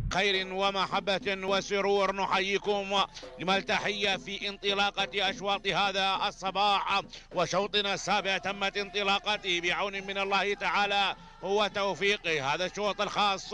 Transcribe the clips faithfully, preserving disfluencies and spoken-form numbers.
خير ومحبة وسرور نحييكم لما التحية في انطلاقة أشواط هذا الصباح، وشوطنا السابع تمت انطلاقته بعون من الله تعالى وتوفيقه. هذا الشوط الخاص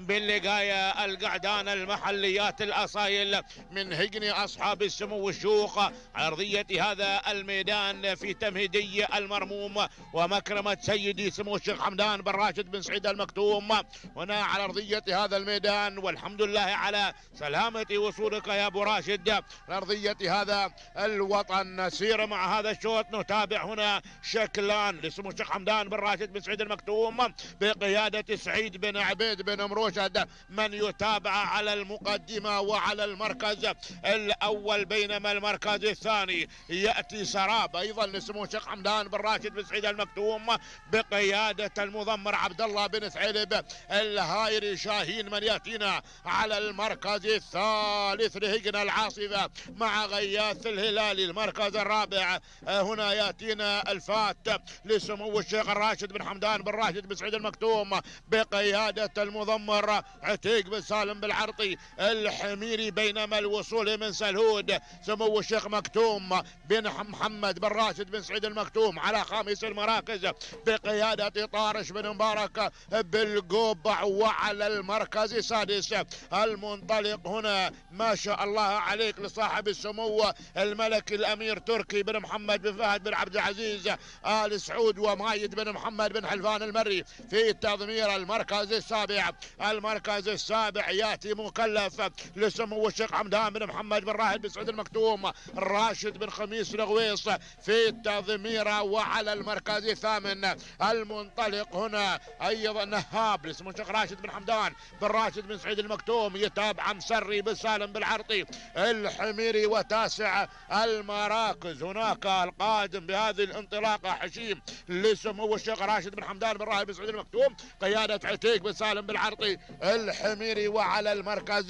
باللقاية القعدان المحليات الأصايل من هجن أصحاب السمو والشوق على أرضية هذا الميدان في تمهيدي المرموم ومكرمة سيدي سمو الشيخ حمدان بن راشد بن سعيد المكتوم هنا على أرضية هذا الميدان. والحمد لله على سلامة وصولك يا أبو راشد لأرضية هذا الوطن. نسير مع هذا الشوط، نتابع هنا شكلان لسمو الشيخ حمدان بن راشد بن سعيد المكتوم بقيادة سعيد بن عبيد بن مروشد من يتابع على المقدمة وعلى المركز الأول، بينما المركز الثاني يأتي سراب أيضا لسمو الشيخ حمدان بن راشد بن سعيد المكتوم بقيادة المضمر عبد الله بن ثعلب الهايري شاهين من يأتينا على المركز الثالث لهجن العاصفة مع غياث الهلالي. المركز الرابع هنا يأتينا الفات لسمو الشيخ الراشد بن حمدان بن راشد بن سعيد المكتوم بقيادة المضمر عتيق بن سالم بالعرطي الحميري، بينما الوصول من سلهود سمو الشيخ مكتوم بن محمد بن راشد بن سعيد المكتوم على خامس المراكز بقيادة طارش بن مبارك بالقوبع. وعلى المركز السادس المنطلق هنا ما شاء الله عليك لصاحب السمو الملك الأمير تركي بن محمد بن فهد بن عبد العزيز آل سعود ومايد بن محمد بن حلفان المري في تضمير المركز السابع. المركز السابع ياتي مكلف لسمو الشيخ حمدان بن محمد بن راشد بن سعيد المكتوم راشد بن خميس الغويص في التضمير. وعلى المركز الثامن المنطلق هنا ايضا نهاب لسمو الشيخ راشد بن حمدان بن راشد بن سعيد المكتوم يتابع مسري بن سالم بالعرطي الحميري. وتاسع المراكز هناك القادم بهذه الانطلاقه حشيم لسمو الشيخ راشد بن حمدان بن راشد بن سعيد المكتوم قياده عتيق بن سالم بالعرطي الحميري. وعلى المركز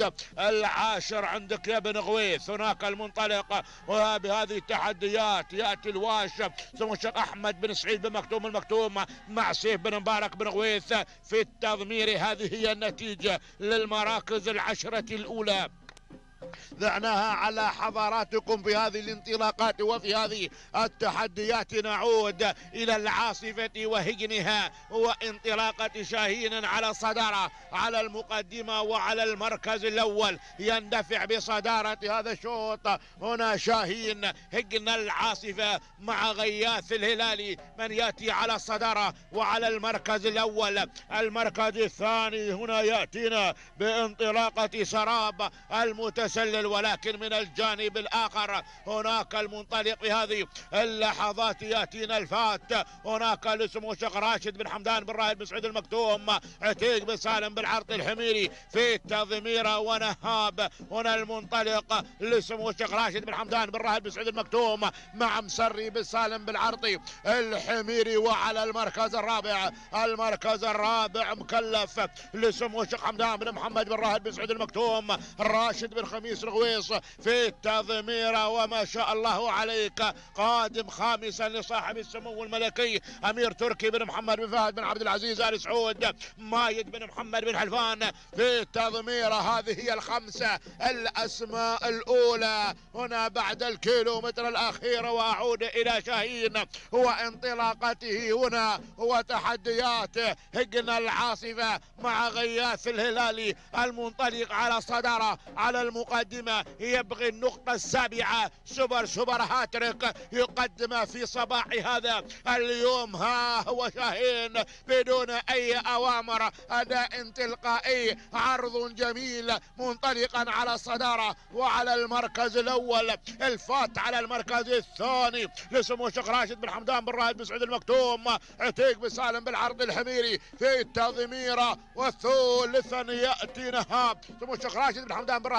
العاشر عندك يا بن غويث هناك المنطلق، وبهذه التحديات ياتي الواش سمو الشيخ احمد بن سعيد بن مكتوم المكتوم مع سيف بن مبارك بن غويث في التضمير. هذه هي النتيجه للمراكز العشره الاولى ذعناها على حضراتكم في هذه الانطلاقات وفي هذه التحديات. نعود إلى العاصفة وهجنها وانطلاقة شاهين على الصدارة على المقدمة وعلى المركز الأول يندفع بصدارة هذا الشوط هنا شاهين هجن العاصفة مع غياث الهلالي من يأتي على الصدارة وعلى المركز الأول. المركز الثاني هنا يأتينا بانطلاقة سراب المتسلل، ولكن من الجانب الآخر هناك المنطلق في هذه اللحظات يأتينا الفات هناك لسمو الشيخ راشد بن حمدان بن راشد بن سعيد المكتوم عتيق بن سالم بالعرطي الحميري في التضمير. ونهاب هنا المنطلق لسمو الشيخ راشد بن حمدان بن راشد بن سعيد المكتوم مع مسري بن سالم بالعرطي الحميري. وعلى المركز الرابع المركز الرابع مكلف لسمو الشيخ حمدان بن محمد بن راشد بن سعيد المكتوم راشد بن خميس الغويص في التضمير. وما شاء الله عليك قادم خامسا لصاحب السمو الملكي امير تركي بن محمد بن فهد بن عبد العزيز ال سعود مايد بن محمد بن حلفان في التضمير. هذه هي الخمسه الاسماء الاولى هنا بعد الكيلومتر الاخير. واعود الى شاهين وانطلاقته هنا وتحدياته هجن العاصفه مع غياث الهلالي المنطلق على الصداره على المقدمة يبغي النقطة السابعة سوبر سوبر هاتريك يقدم في صباح هذا اليوم. ها هو شاهين بدون أي أوامر، أداء تلقائي، عرض جميل منطلقا على الصدارة وعلى المركز الأول. الفات على المركز الثاني لسمو الشيخ راشد بن حمدان بن راشد بن سعيد المكتوم عتيق بن سالم بالعرض الحميري في التضمير. والثالثا يأتي نهاب سمو الشيخ راشد بن حمدان بن راشد بن سعيد المكتوم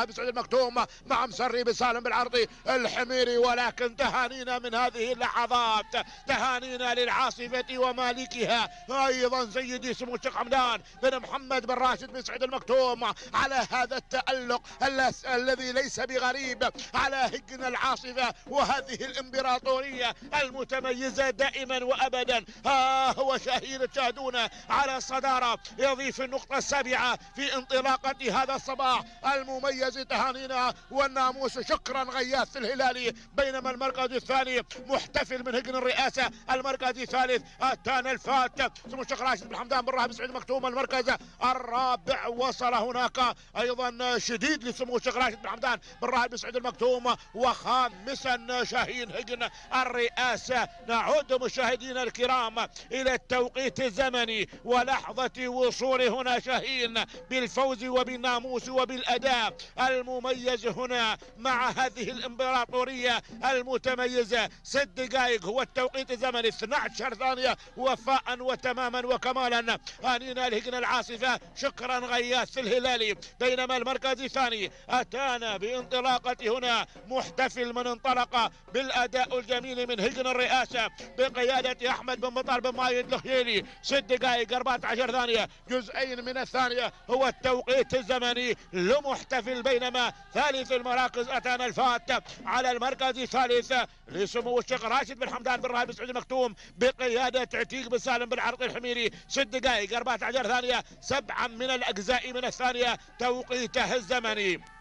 المكتوم مع مسري بسالم بالعرضي الحميري. ولكن تهانينا من هذه اللحظات، تهانينا للعاصفة ومالكها أيضا سيدي سمو الشيخ حمدان بن محمد بن راشد بن سعيد المكتوم على هذا التألق الذي ليس بغريب على هجن العاصفة وهذه الإمبراطورية المتميزة دائما وأبدا. ها هو شاهين تشاهدون على الصدارة يضيف النقطة السابعة في انطلاقة هذا الصباح المميز. تهانينا والناموس شكرا غياث الهلالي. بينما المركز الثاني محتفل من هجن الرئاسة. المركز الثالث اتانا الفات سمو الشيخ راشد بن حمدان بن راشد بن سعيد المكتوم. المركز الرابع وصل هناك ايضا شديد لسمو الشيخ راشد بن حمدان بن راشد بن سعيد المكتوم. وخامسا شاهين هجن الرئاسة. نعود مشاهدينا الكرام الى التوقيت الزمني ولحظة وصول هنا شاهين بالفوز وبالناموس وبالاداء المميز هنا مع هذه الامبراطورية المتميزة. ست دقائق هو التوقيت الزمني، اثنتي عشرة ثانية وفاء وتماما وكمالا. هانينا الهجن العاصفة شكرا غياث الهلالي. بينما المركز الثاني اتانا بانطلاقة هنا محتفل من انطلق بالاداء الجميل من هجن الرئاسة بقيادة احمد بن بطال بن مايد الخيلي. ست دقائق أربعة عشر ثانية جزئين من الثانية هو التوقيت الزمني لمحتفل. بينما ثالث المراكز اتانا الفات على المركز الثالث لسمو الشيخ راشد بن حمدان بن راشد بن سعيد المكتوم بقيادة عتيق بن سالم بن عرض الحميري. ست دقائق أربعة عشر ثانية سبعة من الأجزاء من الثانية توقيته الزمني.